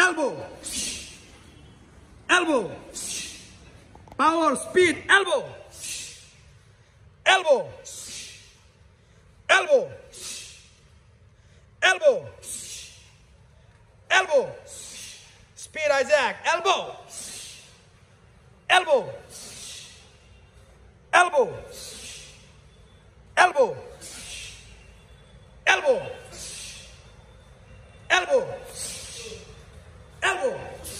elbow, elbow, power, speed, elbow, elbow, elbow, elbow, elbow, speed, Isaac, elbow, elbow, elbow, elbow, elbow, elbow, elbow.